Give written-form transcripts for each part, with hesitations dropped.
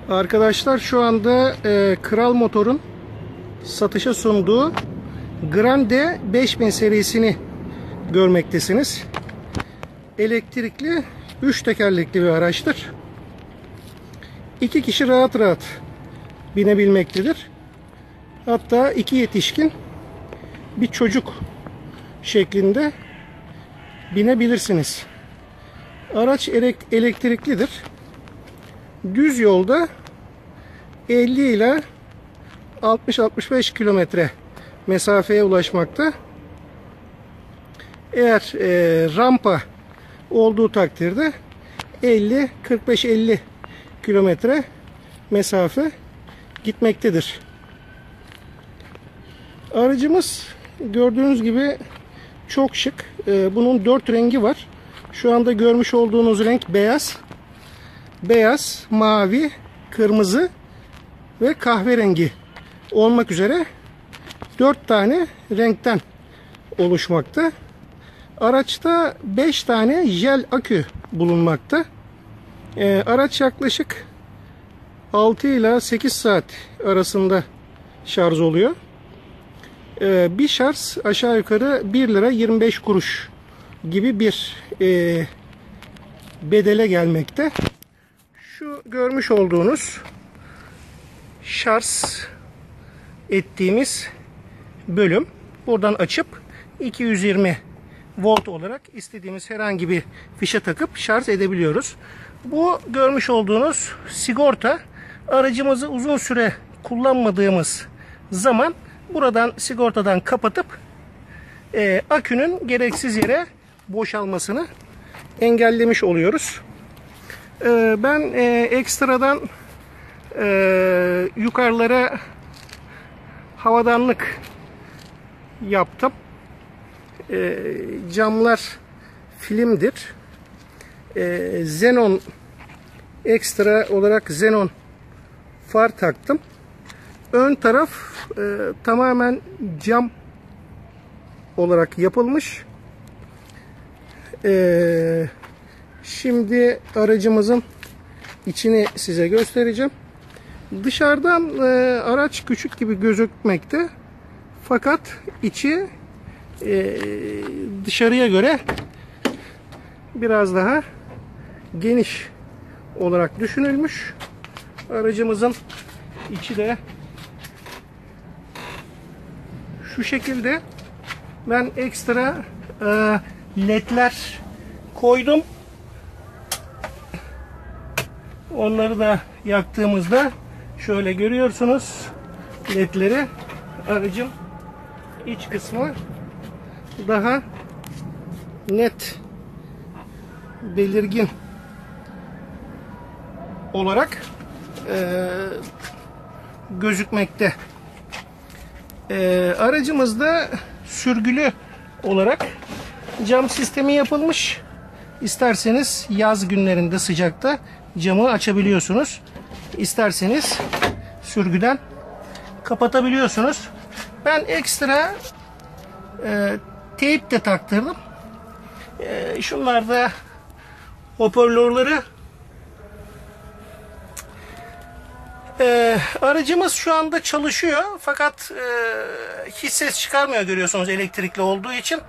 Arkadaşlar şu anda Kral Motor'un satışa sunduğu Grande 5000 serisini görmektesiniz. Elektrikli 3 tekerlekli bir araçtır. 2 kişi rahat rahat binebilmektedir. Hatta 2 yetişkin bir çocuk şeklinde binebilirsiniz. Araç elektriklidir. Düz yolda 50 ile 60-65 kilometre mesafeye ulaşmakta. Eğer rampa olduğu takdirde 45-50 kilometre mesafe gitmektedir. Aracımız gördüğünüz gibi çok şık. Bunun 4 rengi var. Şu anda görmüş olduğunuz renk beyaz. Beyaz, mavi, kırmızı ve kahverengi olmak üzere 4 tane renkten oluşmakta. Araçta 5 tane jel akü bulunmakta. Araç yaklaşık 6 ile 8 saat arasında şarj oluyor. Bir şarj aşağı yukarı 1 lira 25 kuruş gibi bir bedele gelmekte. Şu görmüş olduğunuz şarj ettiğimiz bölüm. Buradan açıp 220 volt olarak istediğimiz herhangi bir fişe takıp şarj edebiliyoruz. Bu görmüş olduğunuz sigorta, aracımızı uzun süre kullanmadığımız zaman buradan sigortadan kapatıp akünün gereksiz yere boşalmasını engellemiş oluyoruz. Ben ekstradan yukarılara havadanlık yaptım. Camlar filmdir. Xenon ekstra olarak Xenon far taktım. Ön taraf tamamen cam olarak yapılmış. Şimdi aracımızın içini size göstereceğim. Dışarıdan araç küçük gibi gözükmekte. Fakat içi dışarıya göre biraz daha geniş olarak düşünülmüş. Aracımızın içi de şu şekilde. Ben ekstra ledler koydum. Onları da yaktığımızda şöyle görüyorsunuz ledleri. Aracın iç kısmı daha net, belirgin olarak gözükmekte. Aracımızda sürgülü olarak cam sistemi yapılmış. İsterseniz yaz günlerinde sıcakta camı açabiliyorsunuz. İsterseniz sürgüden kapatabiliyorsunuz. Ben ekstra teyp de taktırdım. Şunlar da hoparlörleri. Aracımız şu anda çalışıyor. Fakat hiç ses çıkarmıyor, görüyorsunuz, elektrikli olduğu için.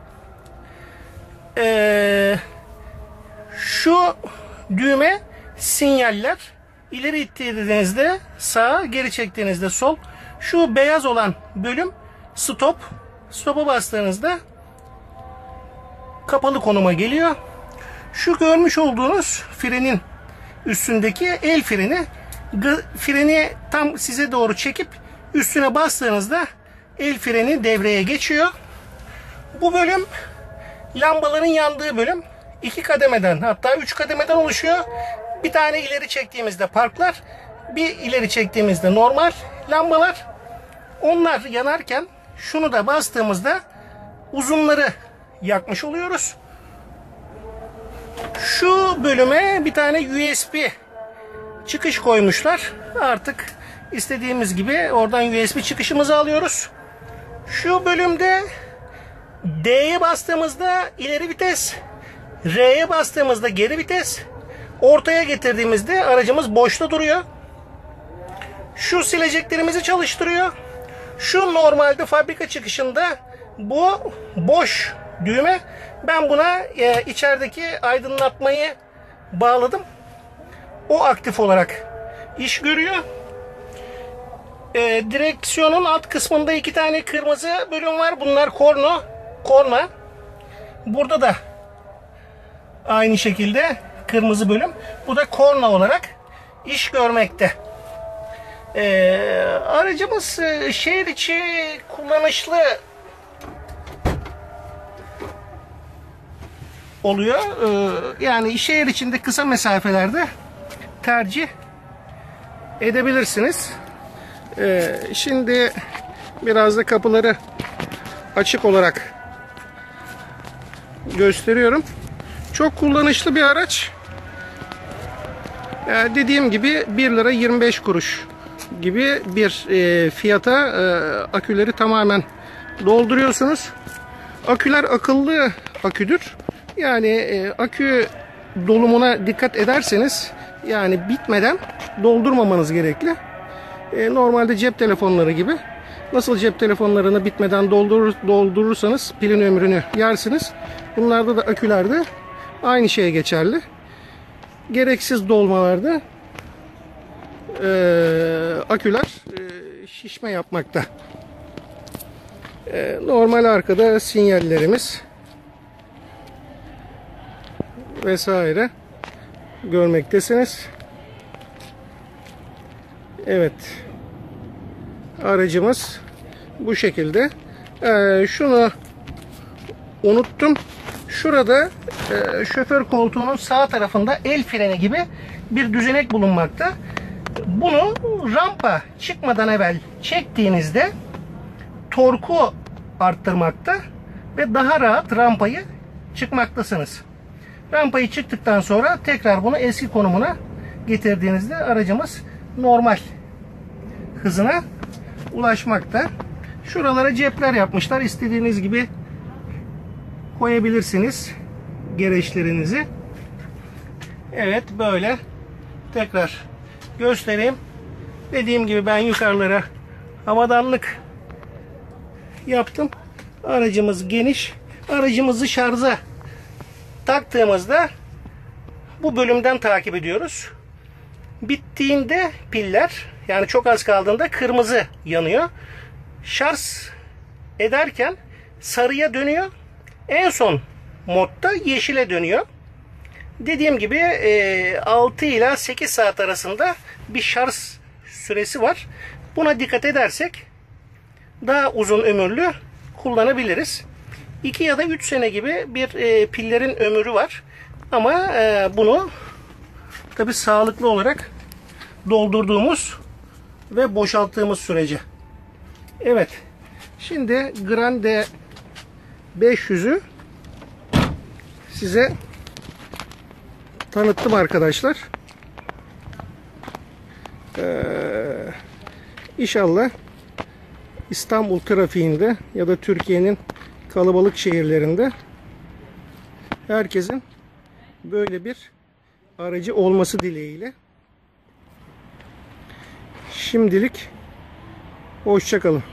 Şu düğme sinyaller. İleri ittirdiğinizde sağ, geri çektiğinizde sol. Şu beyaz olan bölüm stop. Stop'a bastığınızda kapalı konuma geliyor. Şu görmüş olduğunuz frenin üstündeki el freni. Freni tam size doğru çekip üstüne bastığınızda el freni devreye geçiyor. Bu bölüm lambaların yandığı bölüm. 2 kademeden, hatta 3 kademeden oluşuyor. Bir tane ileri çektiğimizde parklar, bir ileri çektiğimizde normal lambalar. Onlar yanarken şunu da bastığımızda uzunları yakmış oluyoruz. Şu bölüme bir tane USB çıkış koymuşlar. Artık istediğimiz gibi oradan USB çıkışımızı alıyoruz. Şu bölümde D'ye bastığımızda ileri vites, R'ye bastığımızda geri vites, ortaya getirdiğimizde aracımız boşta duruyor. Şu sileceklerimizi çalıştırıyor. Şu normalde fabrika çıkışında bu boş düğme. Ben buna içerideki aydınlatmayı bağladım. O aktif olarak iş görüyor. Direksiyonun alt kısmında 2 tane kırmızı bölüm var. Bunlar korna. Burada da aynı şekilde kırmızı bölüm. Bu da korna olarak iş görmekte. Aracımız şehir içi kullanışlı oluyor. Yani şehir içinde kısa mesafelerde tercih edebilirsiniz. Şimdi biraz da kapıları açık olarak gösteriyorum. Çok kullanışlı bir araç. Dediğim gibi 1 lira 25 kuruş gibi bir fiyata aküleri tamamen dolduruyorsunuz. Aküler akıllı aküdür. Yani akü dolumuna dikkat ederseniz, yani bitmeden doldurmamanız gerekli. Normalde cep telefonları gibi, nasıl cep telefonlarını bitmeden doldurursanız pilin ömrünü yersiniz. Bunlarda da, akülerde aynı şeye geçerli. Gereksiz dolmalarda aküler şişme yapmakta. Normal arkada sinyallerimiz vesaire görmektesiniz. Evet, aracımız bu şekilde. Şunu unuttum. Şurada şoför koltuğunun sağ tarafında el freni gibi bir düzenek bulunmakta. Bunu rampa çıkmadan evvel çektiğinizde torku arttırmakta ve daha rahat rampayı çıkmaktasınız. Rampayı çıktıktan sonra tekrar bunu eski konumuna getirdiğinizde aracımız normal hızına ulaşmakta. Şuralara cepler yapmışlar. İstediğiniz gibi koyabilirsiniz gereçlerinizi. Evet, böyle tekrar göstereyim. Dediğim gibi ben yukarılara havadanlık yaptım. Aracımız geniş. Aracımızı şarja taktığımızda bu bölümden takip ediyoruz. Bittiğinde piller, yani çok az kaldığında kırmızı yanıyor. Şarj ederken sarıya dönüyor. En son modda yeşile dönüyor. Dediğim gibi 6 ila 8 saat arasında bir şarj süresi var. Buna dikkat edersek daha uzun ömürlü kullanabiliriz. 2 ya da 3 sene gibi bir pillerin ömrü var. Ama bunu tabi sağlıklı olarak doldurduğumuz ve boşalttığımız sürece. Evet. Şimdi Grande 500'ü size tanıttım arkadaşlar. İnşallah İstanbul trafiğinde ya da Türkiye'nin kalabalık şehirlerinde herkesin böyle bir aracı olması dileğiyle. Şimdilik hoşça kalın.